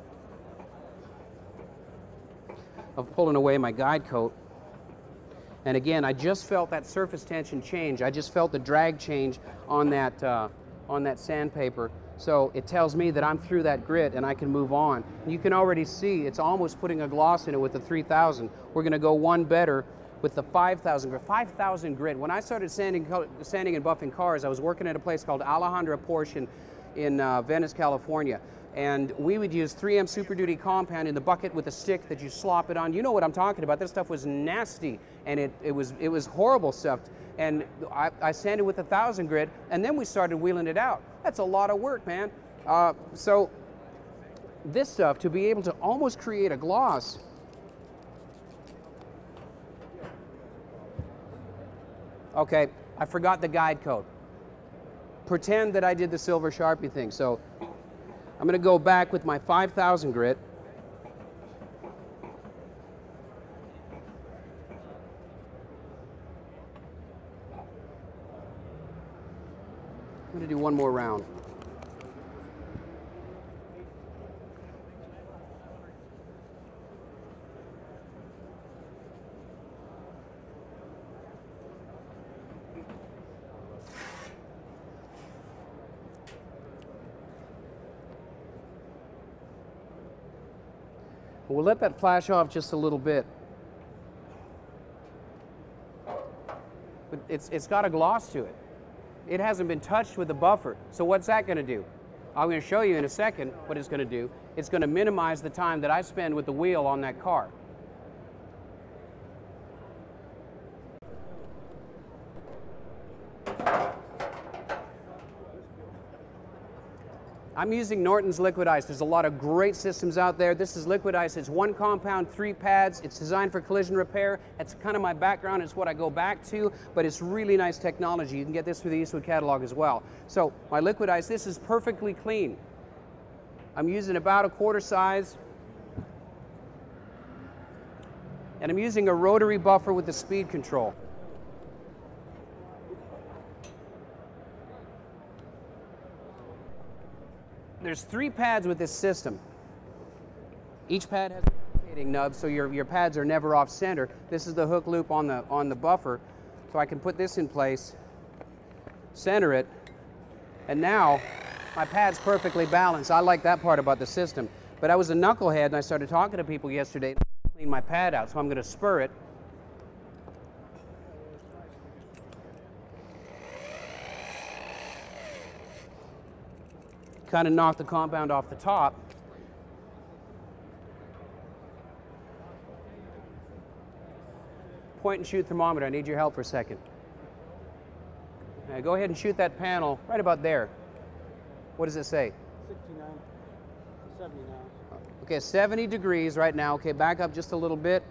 of pulling away my guide coat. And again, I just felt that surface tension change. I just felt the drag change on that sandpaper. So it tells me that I'm through that grit and I can move on. You can already see it's almost putting a gloss in it with the 3000. We're going to go one better with the 5000 grit. 5000 grit. When I started sanding and buffing cars, I was working at a place called Alejandra Porsche in Venice, California. And we would use 3M Super Duty compound in the bucket with a stick that you slop it on. You know what I'm talking about. This stuff was nasty, and it was horrible stuff. And I sanded with 1000 grit, and then we started wheeling it out. That's a lot of work, man. So this stuff, to be able to almost create a gloss, okay, I forgot the guide coat. Pretend that I did the silver Sharpie thing. So I'm going to go back with my 5000 grit. I'm going to do one more round. We'll let that flash off just a little bit. But it's got a gloss to it. It hasn't been touched with the buffer. So what's that going to do? I'm going to show you in a second what it's going to do. It's going to minimize the time that I spend with the wheel on that car. I'm using Norton's Liquid Ice. There's a lot of great systems out there. This is Liquid Ice. It's one compound, 3 pads. It's designed for collision repair. That's kind of my background. It's what I go back to, but it's really nice technology. You can get this through the Eastwood catalog as well. So my Liquid Ice, this is perfectly clean. I'm using about a quarter size. And I'm using a rotary buffer with the speed control. There's 3 pads with this system. Each pad has a rotating nub, so your pads are never off center. This is the hook loop on the buffer, so I can put this in place, center it, and now my pad's perfectly balanced. I like that part about the system. But I was a knucklehead and I started talking to people yesterday to clean my pad out, so I'm going to spur it. Kind of knock the compound off the top. Point and shoot thermometer. I need your help for a second. Go ahead and shoot that panel right about there. What does it say? 69, 79. Okay, 70 degrees right now. Okay, back up just a little bit.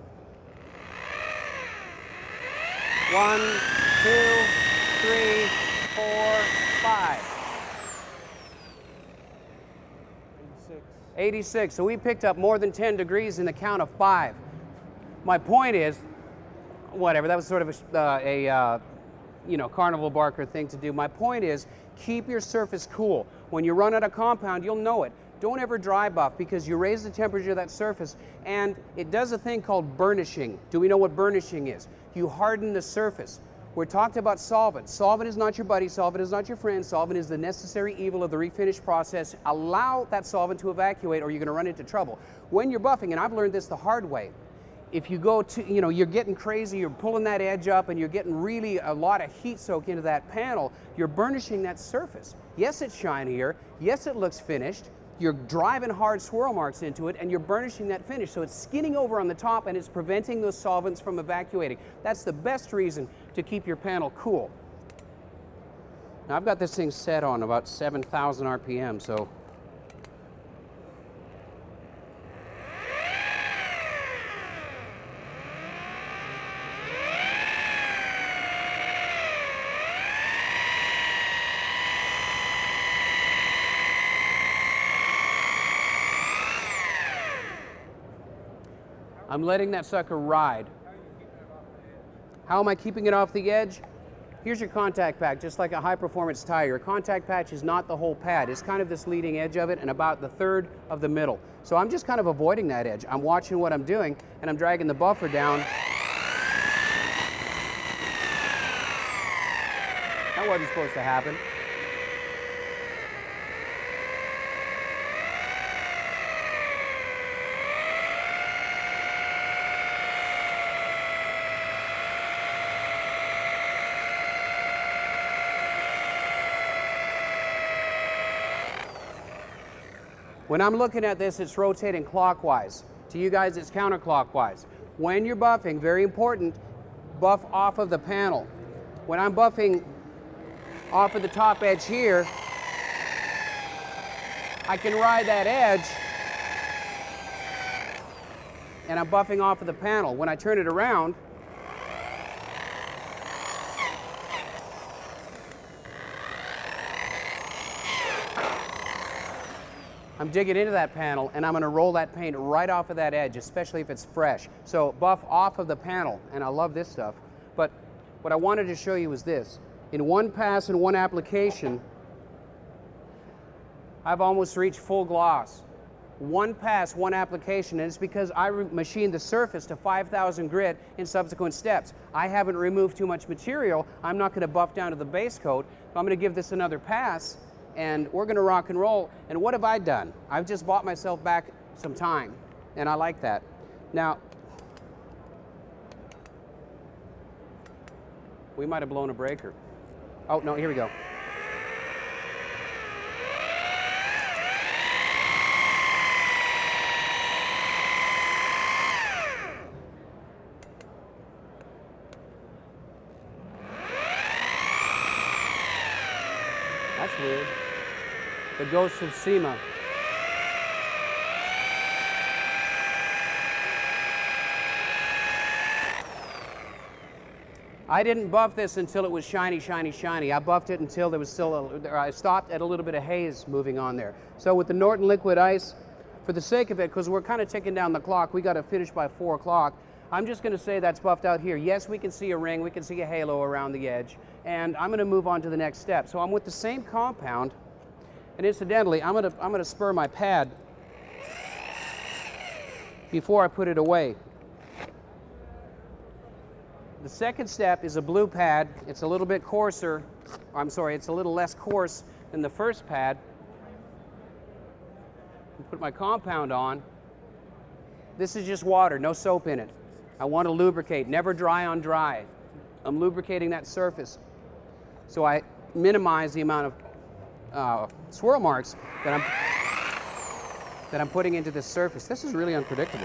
1, 2, 3, 4, 5. 86. So we picked up more than 10 degrees in the count of 5. My point is, whatever, that was sort of a carnival barker thing to do. My point is, keep your surface cool. When you run out of compound, you'll know it. Don't ever dry buff because you raise the temperature of that surface and it does a thing called burnishing. Do we know what burnishing is? You harden the surface. We're talking about solvent. Solvent is not your buddy. Solvent is not your friend. Solvent is the necessary evil of the refinish process. Allow that solvent to evacuate or you're going to run into trouble. When you're buffing, and I've learned this the hard way, if you go to, you're getting crazy, you're pulling that edge up and you're getting really a lot of heat soak into that panel, you're burnishing that surface. Yes, it's shinier. Yes, it looks finished. You're driving hard swirl marks into it and you're burnishing that finish. So it's skinning over on the top and it's preventing those solvents from evacuating. That's the best reason to keep your panel cool. Now I've got this thing set on about 7,000 RPM, so I'm letting that sucker ride. How am I keeping it off the edge? Here's your contact patch, just like a high-performance tire. A contact patch is not the whole pad. It's kind of this leading edge of it and about the third of the middle. So I'm just kind of avoiding that edge. I'm watching what I'm doing, and I'm dragging the buffer down. That wasn't supposed to happen. When I'm looking at this, it's rotating clockwise. To you guys, it's counterclockwise. When you're buffing, very important, buff off of the panel. When I'm buffing off of the top edge here, I can ride that edge and I'm buffing off of the panel. When I turn it around, I'm digging into that panel and I'm going to roll that paint right off of that edge, especially if it's fresh. So buff off of the panel, and I love this stuff. But what I wanted to show you is this. In one pass and one application, I've almost reached full gloss. One pass, one application, and it's because I machined the surface to 5,000 grit in subsequent steps. I haven't removed too much material. I'm not going to buff down to the base coat. I'm going to give this another pass, and we're going to rock and roll. And what have I done? I've just bought myself back some time, and I like that. Now, we might have blown a breaker. Oh, no, here we go. That's weird. The ghost of SEMA. I didn't buff this until it was shiny, shiny, shiny. I buffed it until there was still I stopped at a little bit of haze moving on there. So with the Norton Liquid Ice, for the sake of it, because we're kind of ticking down the clock, we got to finish by 4 o'clock. I'm just going to say that's buffed out here. Yes, we can see a ring, we can see a halo around the edge, and I'm going to move on to the next step. So I'm with the same compound, and incidentally, I'm going to spur my pad before I put it away. The second step is a blue pad. It's a little bit coarser. I'm sorry, it's a little less coarse than the first pad. Put my compound on. This is just water, no soap in it. I want to lubricate, never dry on dry. I'm lubricating that surface. So I minimize the amount of swirl marks that I'm putting into this surface. This is really unpredictable.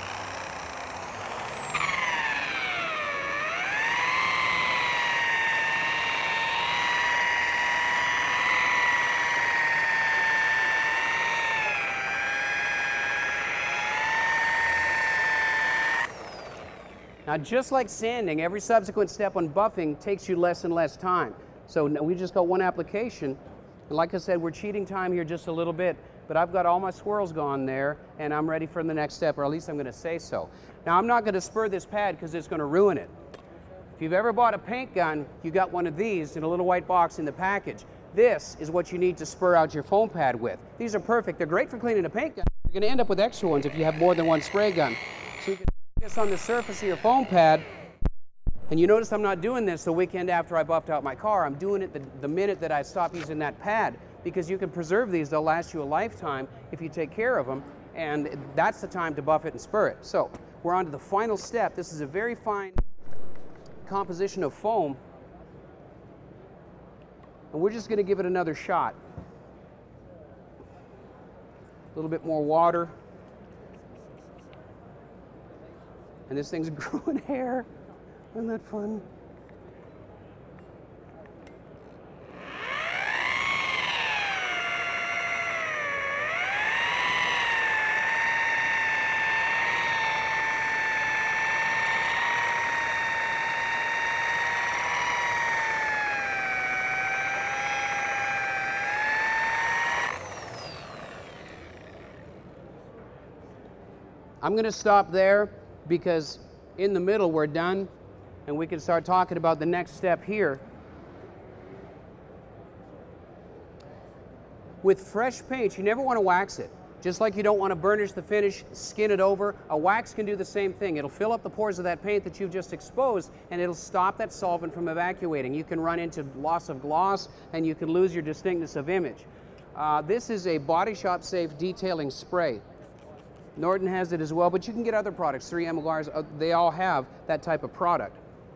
Now, just like sanding, every subsequent step on buffing takes you less and less time. So we just got one application. And like I said, we're cheating time here just a little bit, but I've got all my swirls gone there, and I'm ready for the next step, or at least I'm going to say so. Now, I'm not going to spur this pad because it's going to ruin it. If you've ever bought a paint gun, you got one of these in a little white box in the package. This is what you need to spur out your foam pad with. These are perfect. They're great for cleaning a paint gun. You're going to end up with extra ones if you have more than one spray gun. So you can this on the surface of your foam pad, and you notice I'm not doing this the weekend after I buffed out my car. I'm doing it the minute that I stop using that pad, because you can preserve these. They'll last you a lifetime if you take care of them, and that's the time to buff it and spur it. So we're on to the final step. This is a very fine composition of foam, and we're just going to give it another shot. A little bit more water. And this thing's growing hair. Isn't that fun? I'm going to stop there, because in the middle we're done, and we can start talking about the next step here. With fresh paint, you never want to wax it. Just like you don't want to burnish the finish, skin it over, a wax can do the same thing. It'll fill up the pores of that paint that you've just exposed, and it'll stop that solvent from evacuating. You can run into loss of gloss, and you can lose your distinctness of image. This is a Body Shop safe detailing spray. Norton has it as well, but you can get other products. 3M, Mars, they all have that type of product.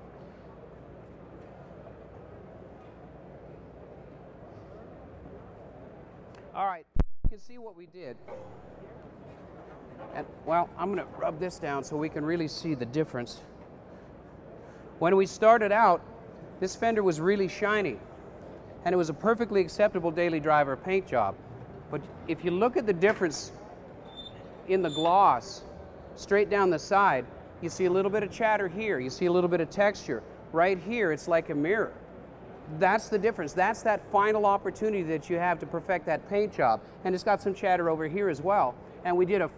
All right, you can see what we did. And, well, I'm going to rub this down so we can really see the difference. When we started out, this fender was really shiny, and it was a perfectly acceptable daily driver paint job. But if you look at the difference in the gloss, straight down the side, you see a little bit of chatter here, you see a little bit of texture. Right here, it's like a mirror. That's the difference. That's that final opportunity that you have to perfect that paint job. And it's got some chatter over here as well. And we did a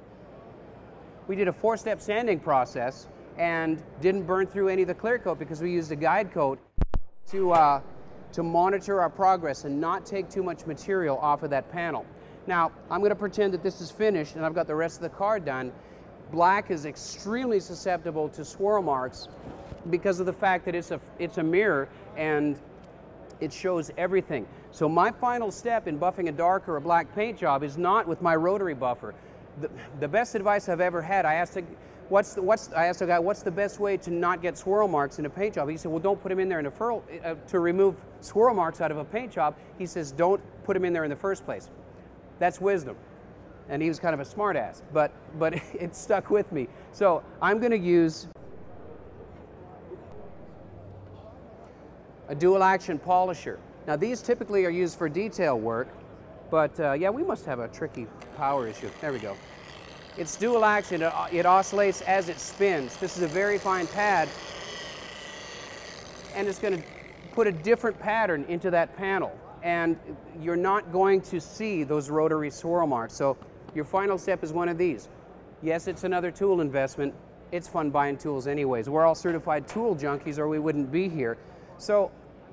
4-step sanding process and didn't burn through any of the clear coat because we used a guide coat to monitor our progress and not take too much material off of that panel. Now, I'm going to pretend that this is finished and I've got the rest of the car done. Black is extremely susceptible to swirl marks because of the fact that it's a mirror and it shows everything. So my final step in buffing a dark or a black paint job is not with my rotary buffer. The best advice I've ever had, I asked a guy, what's the best way to not get swirl marks in a paint job? He said, well, don't put them in there in to remove swirl marks out of a paint job. He says, don't put them in there in the first place. That's wisdom. And he was kind of a smart ass, but it stuck with me. So I'm going to use a dual action polisher. Now these typically are used for detail work, but yeah, we must have a tricky power issue. There we go. It's dual action, it oscillates as it spins. This is a very fine pad, and it's going to put a different pattern into that panel, and you're not going to see those rotary swirl marks. So your final step is one of these. Yes, it's another tool investment. It's fun buying tools anyways. We're all certified tool junkies or we wouldn't be here. So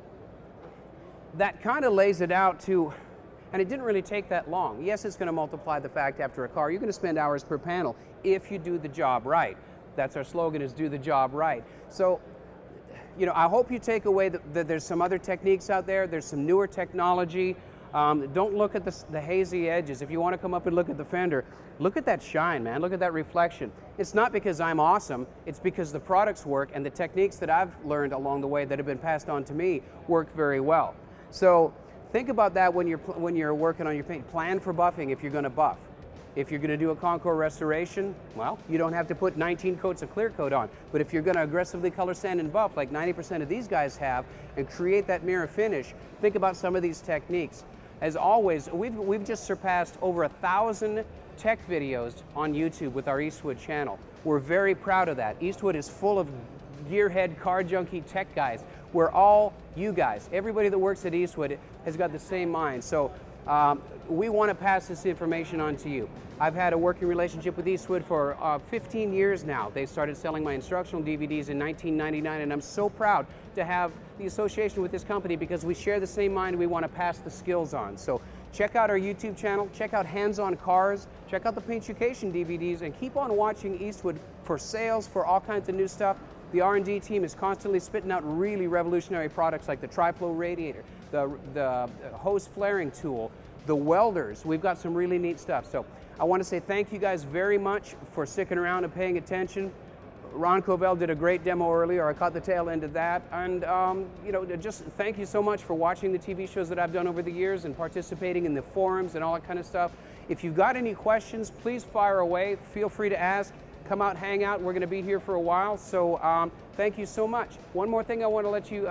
that kind of lays it out to, and it didn't really take that long. Yes, it's going to multiply the fact after a car. You're going to spend hours per panel if you do the job right. That's our slogan, is do the job right. So, you know, I hope you take away that there's some other techniques out there. There's some newer technology. Don't look at the hazy edges. If you want to come up and look at the fender, look at that shine, man. Look at that reflection. It's not because I'm awesome. It's because the products work and the techniques that I've learned along the way that have been passed on to me work very well. So think about that when you're working on your paint. Plan for buffing if you're going to buff. If you're going to do a Concours restoration, well, you don't have to put 19 coats of clear coat on. But if you're going to aggressively color sand and buff like 90% of these guys have and create that mirror finish, think about some of these techniques. As always, we've just surpassed over 1,000 tech videos on YouTube with our Eastwood channel. We're very proud of that. Eastwood is full of gearhead, car junkie tech guys. We're all you guys. Everybody that works at Eastwood has got the same mind. So we want to pass this information on to you. I've had a working relationship with Eastwood for 15 years now. They started selling my instructional DVDs in 1999, and I'm so proud to have the association with this company because we share the same mind. We want to pass the skills on. So check out our YouTube channel, check out Hands on Cars, check out the Paintucation DVDs, and keep on watching Eastwood for sales, for all kinds of new stuff. The R&D team is constantly spitting out really revolutionary products like the TriFlow radiator, the hose flaring tool, the welders. We've got some really neat stuff. So I want to say thank you guys very much for sticking around and paying attention. Ron Covell did a great demo earlier. I caught the tail end of that. And, you know, just thank you so much for watching the TV shows that I've done over the years and participating in the forums and all that kind of stuff. If you've got any questions, please fire away. Feel free to ask. Come out, hang out. We're going to be here for a while. So thank you so much. One more thing I want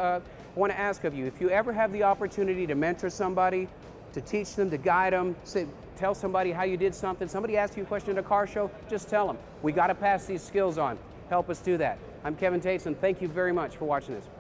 to ask of you. If you ever have the opportunity to mentor somebody, to teach them, to guide them, tell somebody how you did something, somebody asks you a question at a car show, just tell them. We got to pass these skills on. Help us do that. I'm Kevin Tates, and thank you very much for watching this.